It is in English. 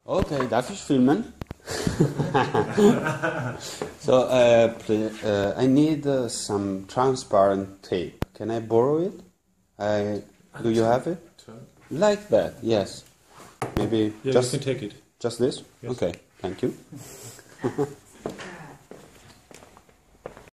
Okay, darf ich filmen? So, I need some transparent tape. Can I borrow it? Do you have it? Like that, yes. Maybe Yeah, just you can take it. Just this? Yes. Okay, thank you.